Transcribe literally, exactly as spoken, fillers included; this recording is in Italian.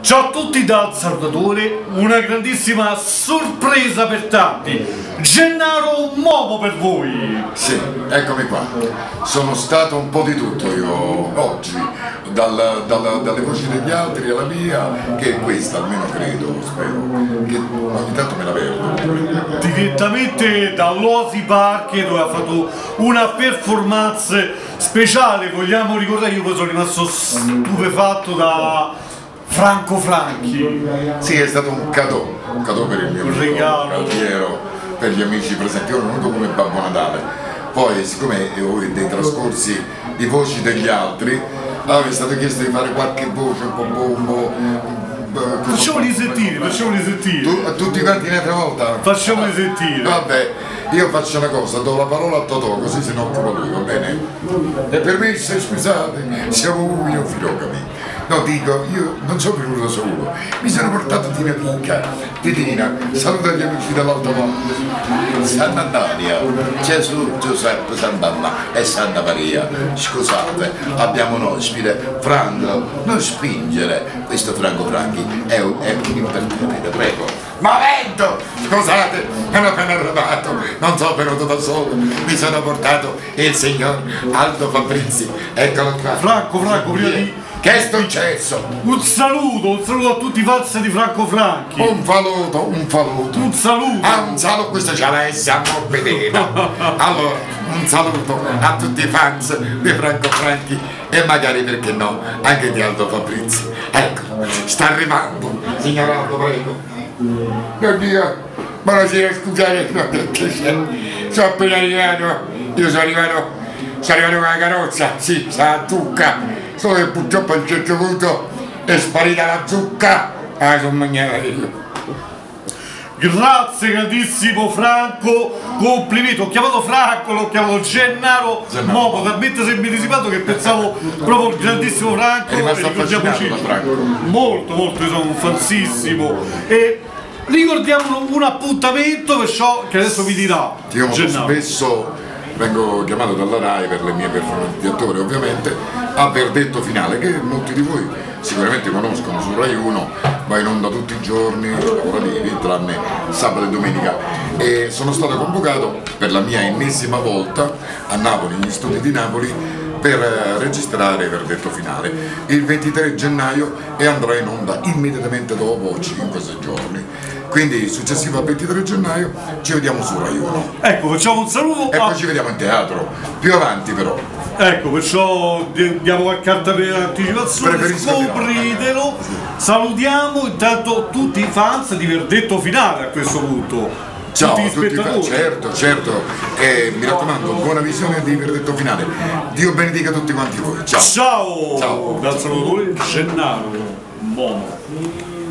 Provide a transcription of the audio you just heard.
Ciao a tutti dal Salutatore, una grandissima sorpresa per tanti. Gennaro Momo per voi! Sì, eccomi qua. Sono stato un po' di tutto io oggi, dal, dal, dalle voci degli altri alla mia, che è questa, almeno credo, spero, che ogni tanto me la perdo. Direttamente dall'Oasi Park dove ha fatto una performance speciale, vogliamo ricordare, io poi sono rimasto stupefatto da Franco Franchi. Sì, è stato un cadeau, un cadeau per il mio Un amico regalo. Caldiero, per gli amici presenti. Io ero venuto come Babbo Natale. Poi, siccome voi dei trascorsi di voci degli altri, allora mi è stato chiesto di fare qualche voce un po' bombo. Facciamoli sentire, facciamoli sentire. Tu, tutti quanti un'altra volta? Facciamoli sentire. Vabbè, io faccio una cosa, do la parola a Totò, così se ne occupa lui, va bene? È permesso, scusate, siamo io filogami. No, dico, io non sono venuto solo, mi sono portato Tina Tinca. Titina, saluta gli amici dell'Alta Valle. Sant'Antonio, Gesù, Giuseppe, Sant'Anna e Santa Maria. Scusate, abbiamo un ospite, Franco, non spingere, questo Franco Franchi è un, è un impertinente, prego. Momento! Scusate, sono appena arrivato, non sono venuto da solo, mi sono portato il signor Aldo Fabrizi, eccolo qua. Franco, Franco, prima di... Che è successo? Un saluto, un saluto a tutti i fans di Franco Franchi. Un saluto, un saluto. Un saluto. Ah, un saluto, questo ce l'hai, siamo pedena. Allora, un saluto a tutti i fans di Franco Franchi e magari, perché no, anche di Aldo Fabrizi. Ecco, sta arrivando. Signor Aldo, prego. Oddio, buonasera, scusate, no, perché sono appena arrivato, io sono arrivato, sono arrivato con la carrozza, sì, sa zucca, solo che purtroppo a un certo punto è sparita la zucca, ah, sono mangiata io. Grazie grandissimo Franco, complimenti, ho chiamato Franco, l'ho chiamato Gennaro Momo, talmente sei medesimato che pensavo proprio al grandissimo Franco. È rimasto e ricordiamoci- affascinato da Franco. Molto, molto, io sono un fansissimo. E ricordiamo un appuntamento per ciò che adesso vi dirà Io molto Gennaro. spesso vengo chiamato dalla RAI per le mie performance di attore, ovviamente, a Verdetto Finale, che molti di voi sicuramente conoscono su Rai uno, va in onda tutti i giorni lavorativi, tranne sabato e domenica. E sono stato convocato per la mia ennesima volta a Napoli, negli studi di Napoli, per eh, registrare Verdetto Finale il ventitré gennaio e andrà in onda immediatamente dopo, cinque sei giorni. Quindi successivo al ventitré gennaio ci vediamo su Rai uno. Ecco, facciamo un saluto E a... poi ci vediamo in teatro, più avanti però. Ecco, perciò di- diamo qualche carta per anticipazione, Preferisco di no, scopritelo. Salutiamo intanto tutti i fans di Verdetto Finale a questo punto. Ciao tutti a gli tutti, spettatori. certo, certo, e mi raccomando, buona visione di Verdetto Finale. Dio benedica tutti quanti voi. Ciao. Ciao! Ciao. Dal Salvatore Gennaro Momo.